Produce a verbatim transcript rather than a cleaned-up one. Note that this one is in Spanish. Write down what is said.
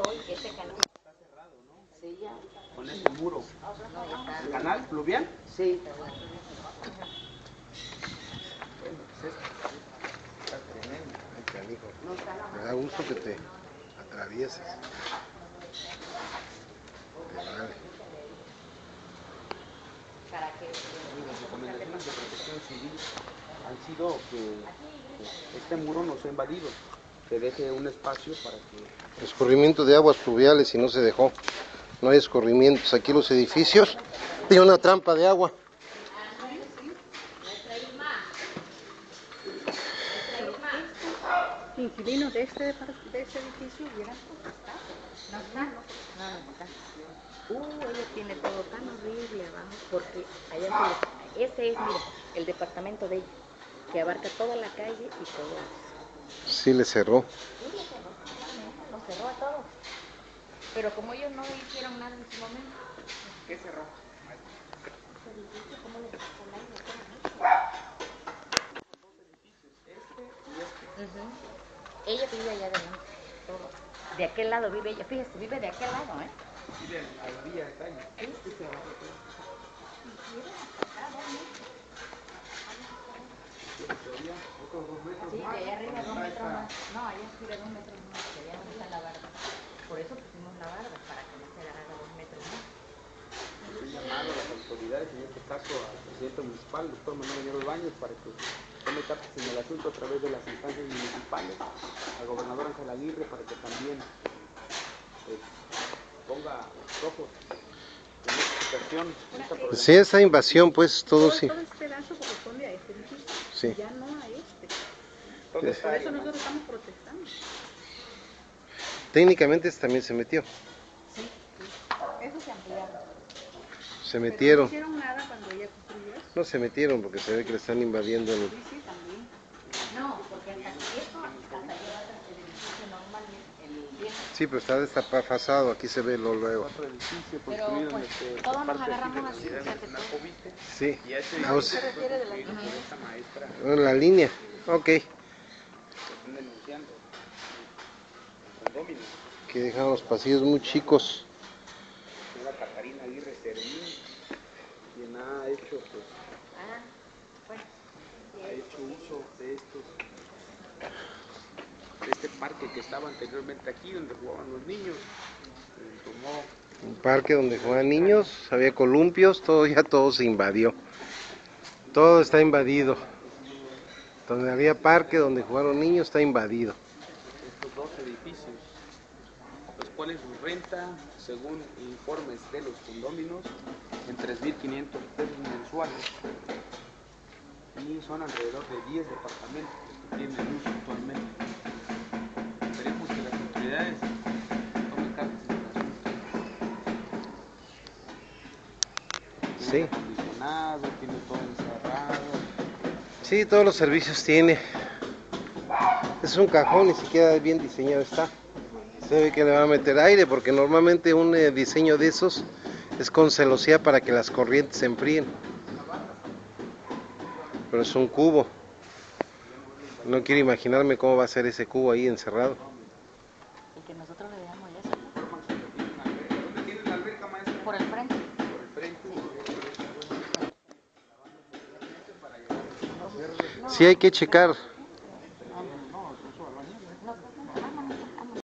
hoy ese canal está cerrado, ¿no? Sí, ya. Con ese muro. ¿El canal fluvial? Sí. Bueno, pues esto está tremendo. Me da gusto que te atravieses. Vale. Para que Las recomendaciones de protección civil han sido que este muro no sea invadido, que deje un espacio para que... Escurrimiento de aguas pluviales y no se dejó. No hay escurrimientos. Aquí los edificios tienen una trampa de agua. Inquilinos de este, de este edificio hubieran protestado. no está, no, no está. Uh, ella tiene todo tan horrible abajo, porque allá se le- ese es, mire, el departamento de ella, que abarca toda la calle y todo eso. Sí le cerró. Sí, lo cerró, totalmente, lo cerró a todos. Pero como ellos no hicieron nada en su momento. ¿Qué cerró? El edificio, ¿cómo le pasó el aire? Dos edificios, este y este. Uh-huh. Ella vive allá adelante, todo. De aquel lado vive ella, fíjese, vive de aquel lado, ¿eh? Vive a la orilla de calle. Sí, sí, sí, abajo todo. Todavía otros dos metros Sí, más. de allá arriba dos Está metros esta- más. No, allá arriba dos metros más, que allá no está la barda. Por eso pusimos la barda, para que no se agarrara dos metros más. He llamado a las autoridades, en este caso al presidente municipal, el doctor Manuel Guerrero Baños, para que tome cartas en el asunto a través de las instancias municipales, al gobernador Ángel Aguirre, para que también pues, ponga los ojos en esta situación, en esta problemática. Sí, esa invasión, pues todo Todo, sí. todo este pedazo corresponde a este edificio, Sí. ya no a este. Toda esta Por área, eso ¿no? nosotros estamos protestando. Técnicamente este también se metió. Sí, sí. Eso se ampliaron. Se Pero no metieron. hicieron nada cuando ella construyó eso. No se metieron porque se ve que le están invadiendo el... Sí, sí, también. No, porque hasta esto, hasta allá va el edificio normal, el viejo. Sí, pero está destapafasado, aquí se ve lo luego. Otro edificio Pero, construido pues, en este, todos por nos parte agarramos de la así, Unidad o sea, que Nacional todo- Covite, Sí. y a ese Vamos. edificio Se refiere de la fue construido por línea. esta maestra En la línea. Ok. que están denunciando el condominio. Que dejaron los pasillos muy chicos. Señora Catarina Aguirre Servín, quien ha hecho, pues, Ah, bueno. ha hecho uso de estos, de este parque que estaba anteriormente aquí, donde jugaban los niños. Eh, tomó Un parque donde juegan niños, había columpios, todo ya todo se invadió. Todo está invadido. Donde había parque, donde jugaron niños, está invadido. estos dos edificios, los cuales su renta, según informes de los condóminos, en tres mil quinientos pesos mensuales, y son alrededor de diez departamentos que tienen uso actualmente. Esperemos que las autoridades tomen cartas en el asunto. Tiene Sí. aire acondicionado, tiene todo encerrado. Sí, todos los servicios tiene. Es un cajón, ni siquiera bien diseñado está. Se ve que le va a meter aire, porque normalmente un eh, diseño de esos es con celosía para que las corrientes se enfríen. Pero es un cubo. No quiero imaginarme cómo va a ser ese cubo ahí encerrado. Y que nosotros le dejamos ya Informan que tiene una alberca. ¿Dónde tiene la alberca, maestra? por el frente. Por el frente. Sí hay que checar